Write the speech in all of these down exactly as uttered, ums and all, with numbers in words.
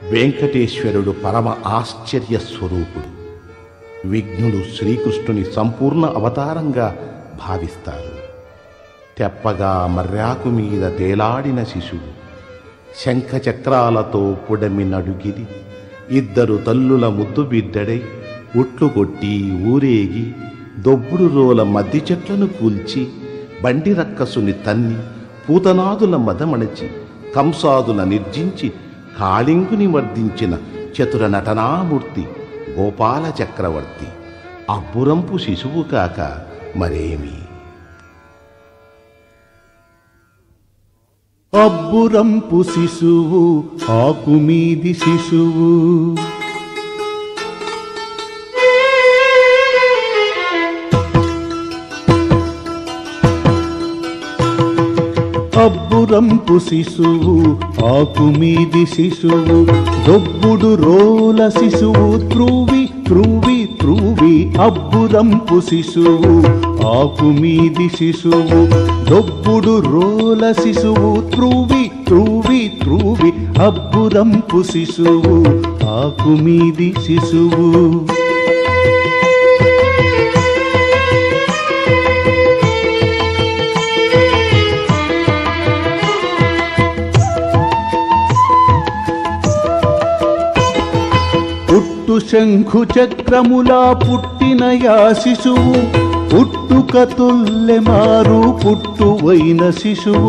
వెంకటేశ్వరుడు పరమ ఆశ్చర్య స్వరూపుడు. విఘ్నులు శ్రీకృష్ణుని సంపూర్ణ అవతారంగా భావిస్తారు. తెప్పగా మర్యాకు మీద తేలాడిన శిశువు, శంఖచక్రాలతో పుడమి నడుగిది, ఇద్దరు తల్లుల ముద్దు బిడ్డడై ఉట్లు కొట్టి ఊరేగి దొబ్బుడు రోల మద్ది చెట్లను కూల్చి బండి రక్కసుని తన్ని పూతనాదుల మదమణచి కంసాదుల నిర్జించి కాళింగుని వర్ధించిన చతుర నటనామూర్తి గోపాల చక్రవర్తి అబ్బురంపు శిశువు కాక మరేమి. అబ్బురంపు శిశువు ఆకుమీది శిశువు, అబ్బురంపు శిశువు ఆకుమీది శిశువు, దొబ్బుడు రోల శిశువు త్రూవి త్రూవి త్రూవి. అబ్బురంపు శిశువు ఆకుమీది శిశువు, దొబ్బుడు రోల శిశువు త్రూవి త్రూవి త్రూవి. అబ్బురంపు శిశువు ఆకుమీది శిశువు. పుట్టు శంఖు చక్రములా పుట్టిన యా శిశువు, పుట్టుక తొల్లె మారు పుట్టువైన శిశువు.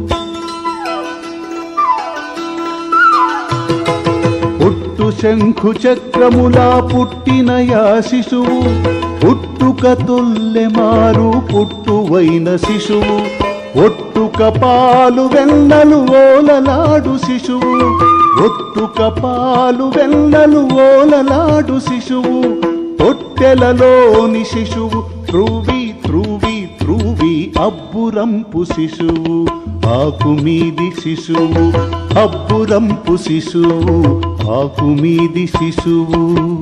పుట్టు శంఖు చక్రములా పుట్టిన యా శిశువు, పుట్టుక తొల్లె మారు పుట్టువైన శిశువు. ఒట్టుక పాలు వెన్నలు ఓలలాడు శిశువు, ఒట్టుక పాలు వెన్నలు ఓలలాడు శిశువు. తొట్టెలలోని శిశువు త్రూవి త్రూవి త్రూవి. అబ్బురంపు శిశువు ఆకుమీది శిశువు, అబ్బురంపు శిశువు ఆకుమీది శిశువు.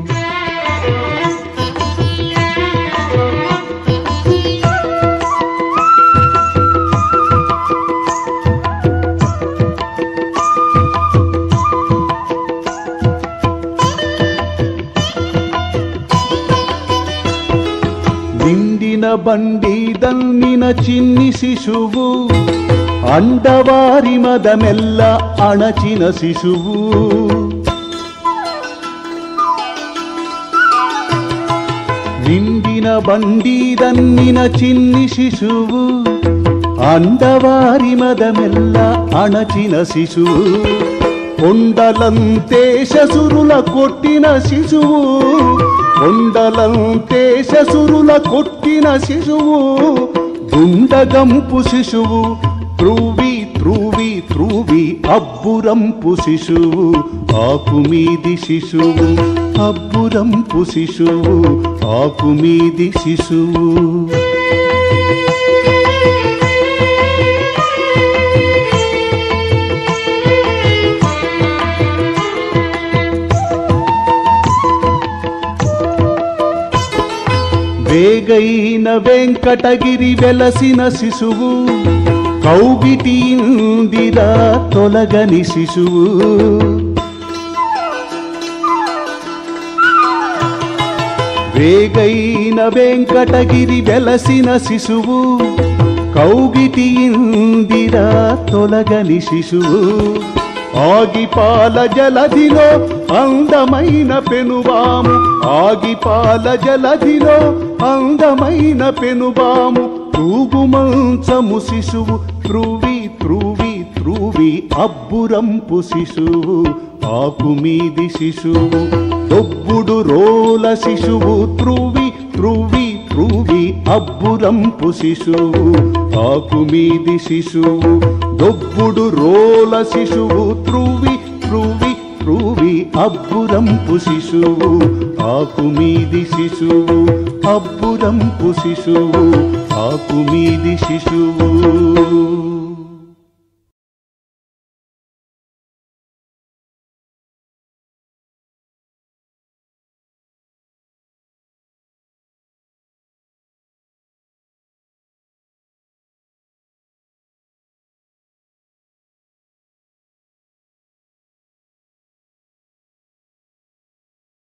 నిండిన బండి దన్నిన చిన్ని శిశువు, అండవారి మదమెల్ల అణచిన శిశువు. నిండిన బండి దన్నిన చిన్ని శిశువు, అండవారి మదమెల్ల అణచిన శిశువు. కొండలంతే శసురుల కొట్టిన శిశువు, కొండలంతే శసురుల కొట్టిన శిశువు. దుండగంపు శిశువు త్రూవి త్రూవి త్రూవి. అబ్బురంపు శిశువు ఆకుమీది శిశువు, అబ్బురంపు శిశువు ఆకుమీది శిశువు. వేగైన వెంకటగిరి వెలసిన శిశువు, కౌగిటి ఇందిరా తొలగని శిశువు. వేగైన వెంకటగిరి వెలసిన శిశువు, కౌగిటి ఇందిరా తొలగని శిశువు. ఆగిపాల జలధిలో అందమైన పెనుబాము, ఆగిపాల జలధిలో అందమైన పెనుబాము. తూగుమంచము శిశువు త్రూవి త్రూవి త్రూవి. అబ్బురంపు శిశువు ఆకుమీది శిశువు, దొబ్బుడు రోల శిశువు త్రూవి త్రూవి త్రూవి. అబ్బురంపు శిశువు ఆకుమీది శిశువు, దొబ్బుడు రోల శిశువు త్రూవి త్రూవి త్రూవి. అబ్బురంపు శిశువు ఆకుమీది శిశువు, అబ్బురంపు శిశువు ఆకుమీది శిశువు.